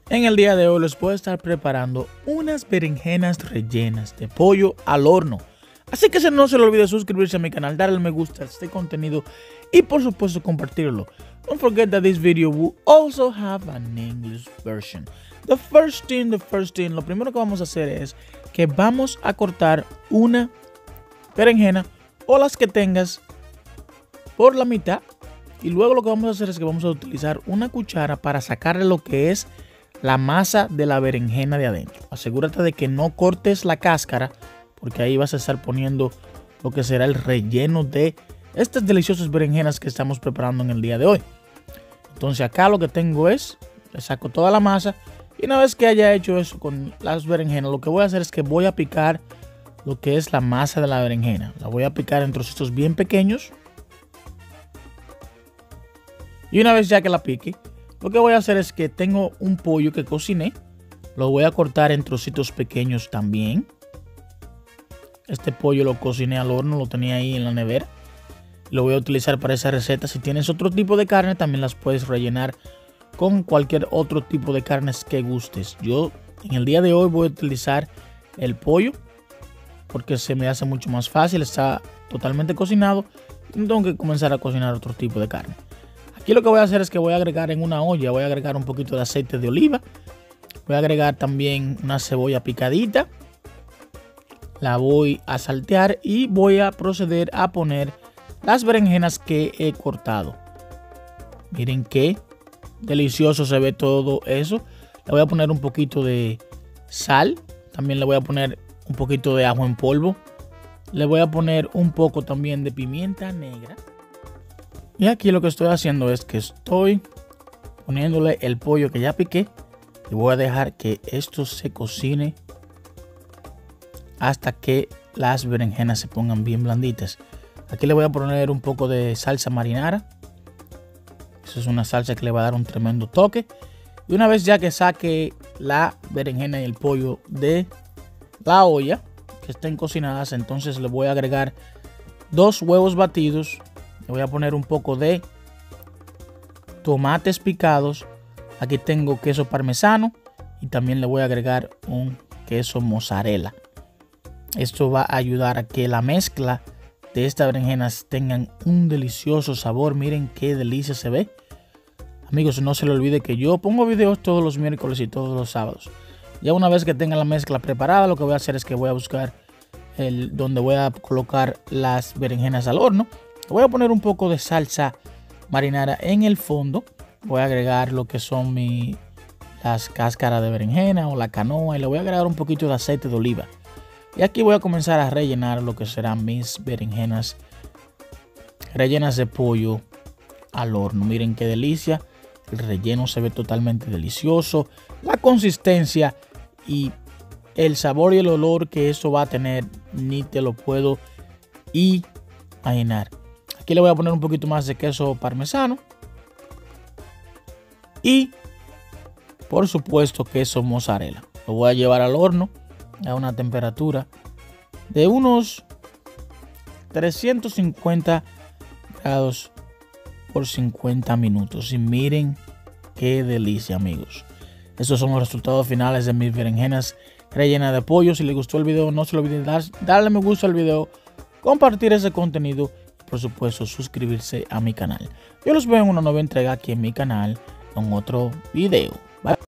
En el día de hoy les voy a estar preparando unas berenjenas rellenas de pollo al horno. Así que no se le olvide suscribirse a mi canal, darle me gusta a este contenido y por supuesto compartirlo. Don't forget that this video will also have an English version. The first thing, lo primero que vamos a hacer es que vamos a cortar una berenjena o las que tengas por la mitad. Y luego lo que vamos a hacer es que vamos a utilizar una cuchara para sacarle lo que es la masa de la berenjena de adentro. Asegúrate de que no cortes la cáscara, porque ahí vas a estar poniendo lo que será el relleno de estas deliciosas berenjenas que estamos preparando en el día de hoy. Entonces acá lo que tengo es, le saco toda la masa y una vez que haya hecho eso con las berenjenas, lo que voy a hacer es que voy a picar lo que es la masa de la berenjena. La voy a picar en trocitos bien pequeños. Y una vez ya que la pique, lo que voy a hacer es que tengo un pollo que cociné. Lo voy a cortar en trocitos pequeños también. Este pollo lo cociné al horno, lo tenía ahí en la nevera. Lo voy a utilizar para esa receta. Si tienes otro tipo de carne, también las puedes rellenar con cualquier otro tipo de carnes que gustes. Yo en el día de hoy voy a utilizar el pollo porque se me hace mucho más fácil. Está totalmente cocinado. No tengo que comenzar a cocinar otro tipo de carne. Aquí lo que voy a hacer es que voy a agregar en una olla, voy a agregar un poquito de aceite de oliva. Voy a agregar también una cebolla picadita. La voy a saltear y voy a proceder a poner las berenjenas que he cortado. Miren qué delicioso se ve todo eso. Le voy a poner un poquito de sal. También le voy a poner un poquito de ajo en polvo. Le voy a poner un poco también de pimienta negra. Y aquí lo que estoy haciendo es que estoy poniéndole el pollo que ya piqué. Y voy a dejar que esto se cocine hasta que las berenjenas se pongan bien blanditas. Aquí le voy a poner un poco de salsa marinara. Esa es una salsa que le va a dar un tremendo toque. Y una vez ya que saque la berenjena y el pollo de la olla, que estén cocinadas, entonces le voy a agregar 2 huevos batidos. Le voy a poner un poco de tomates picados. Aquí tengo queso parmesano y también le voy a agregar un queso mozzarella. Esto va a ayudar a que la mezcla de estas berenjenas tengan un delicioso sabor. Miren qué delicia se ve. Amigos, no se le olvide que yo pongo videos todos los miércoles y todos los sábados. Ya una vez que tenga la mezcla preparada, lo que voy a hacer es que voy a buscar donde voy a colocar las berenjenas al horno. Voy a poner un poco de salsa marinara en el fondo. Voy a agregar lo que son las cáscaras de berenjena o la canoa y le voy a agregar un poquito de aceite de oliva. Y aquí voy a comenzar a rellenar lo que serán mis berenjenas rellenas de pollo al horno. Miren qué delicia. El relleno se ve totalmente delicioso. La consistencia y el sabor y el olor que eso va a tener ni te lo puedo imaginar. Aquí le voy a poner un poquito más de queso parmesano. Y por supuesto queso mozzarella. Lo voy a llevar al horno a una temperatura de unos 350 grados por 50 minutos. Y miren qué delicia, amigos. Estos son los resultados finales de mis berenjenas rellenas de pollo. Si les gustó el video, no se lo olviden darle me gusta al video, compartir ese contenido y por supuesto suscribirse a mi canal. Yo los veo en una nueva entrega aquí en mi canal con otro video. Bye.